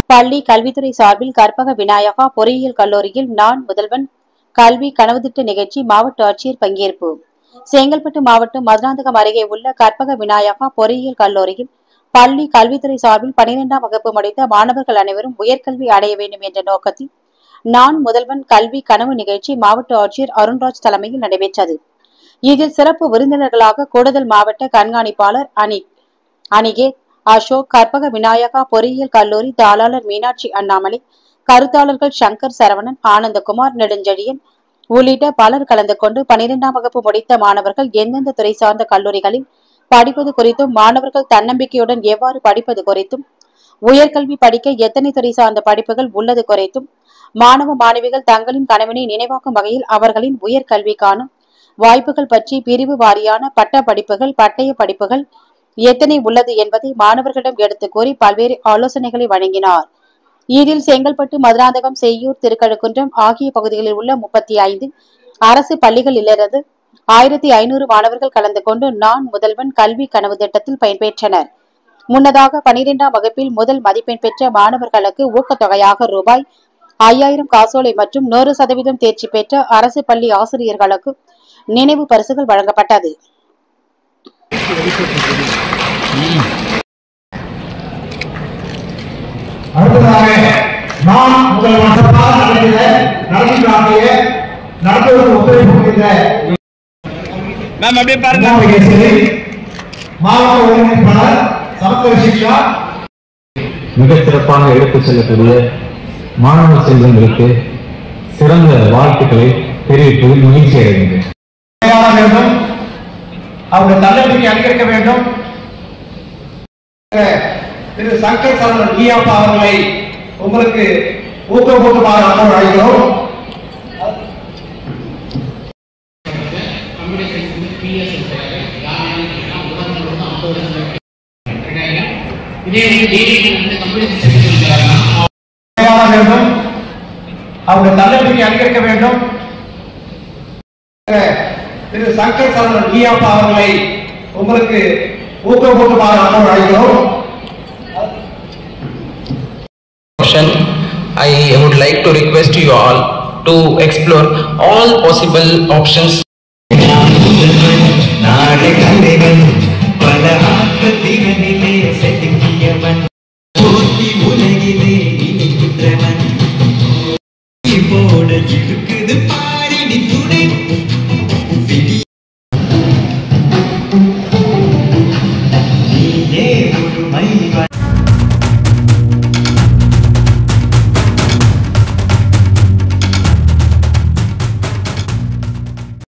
பள்ளி கல்வித்துறை சார்பில் கற்பக விநாயகா பொறியியல் கல்லூரியில் நான் முதல்வன் கல்வி கனவு திட்ட நிகழ்ச்சி மாவட்ட ஆட்சியர் பங்கேற்பு. செங்கல்பட்டு மாவட்டம் மதுராந்தகம் அருகே உள்ள கற்பக விநாயகா பொறியியல் கல்லூரியில் பள்ளி கல்வித்துறை சார்பில் 12ஆம் வகுப்பு முடித்த மாணவர்கள் அனைவரும் உயர்கல்வி அடைய வேண்டும் என்ற நோக்கத்தில் நான் முதல்வன் கல்வி கனவு நிகழ்ச்சி மாவட்ட ஆட்சியர் அருண்ராஜ் தலைமையில் நடைபெற்றது. இதில் சிறப்பு விருந்தினர்களாக கூடுதல் மாவட்ட கண்காணிப்பாளர் அனிகேத் அசோக், கற்பக விநாயகா பொறியியல் கல்லூரி தாளாளர் மீனாட்சி அண்ணாமலை, கருத்தாளர்கள் சங்கர் சரவணன், ஆனந்தகுமார், நெடுஞ்செழியன் உள்ளிட்ட பலர் கலந்து கொண்டு 12ஆம் வகுப்பு முடித்த மாணவர்கள் எந்தெந்த துறை சார்ந்த கல்லூரிகளில் படிப்பது குறித்தும், மாணவர்கள் தன்னம்பிக்கையுடன் எவ்வாறு படிப்பது குறித்தும், உயர்கல்வி படிக்க எத்தனை துறை சார்ந்த படிப்புகள் உள்ளது குறித்தும், மாணவ மாணவிகள் தங்களின் கனவினை நினைவாக்கும் வகையில் அவர்களின் உயர்கல்விக்கான வாய்ப்புகள் பற்றி பிரிவு வாரியான பட்ட படிப்புகள், பட்டய படிப்புகள் எத்தனை உள்ளது என்பதை மாணவர்களிடம் எடுத்துக் கூறி பல்வேறு ஆலோசனைகளை வழங்கினார். இதில் செங்கல்பட்டு, மதுராந்தகம், செய்யூர், திருக்கழுக்குன்றம் ஆகிய பகுதிகளில் உள்ள 35 அரசு பள்ளிகளிலிருந்து 1500 மாணவர்கள் கலந்து கொண்டு நான் முதல்வன் கல்வி கனவு திட்டத்தில் பயன்பெற்றனர். முன்னதாக 12ஆம் வகுப்பில் முதல் மதிப்பெண் பெற்ற மாணவர்களுக்கு ஊக்கத்தொகையாக ரூபாய் 5000 காசோலை மற்றும் 100% தேர்ச்சி பெற்ற அரசு பள்ளி ஆசிரியர்களுக்கு நினைவு பரிசுகள் வழங்கப்பட்டது. மிகச் சிறப்பாக எடுத்துச் செல்லக்கூடிய மாணவ செல்வங்களுக்கு சிறந்த வாழ்த்துக்களை தெரிவிப்பதில் மகிழ்ச்சி அடைகின்றேன். அவருடைய தன்னம்பிக்கை அதிகரிக்க வேண்டும். திரு சங்கர் சரவணன் ஈயாப்பா அவர்களை உங்களுக்கு ஊக்கமூட்டமாக அழைக்கிறோம். அவருடைய தன்னம்பிக்கை அதிகரிக்க வேண்டும். திரு சங்கர் சரவணன் ஈயாப்பா அவர்களை உங்களுக்கு ஊக்கமூட்டமாக அழைக்கிறோம். I would like to request you all to explore all possible options. போட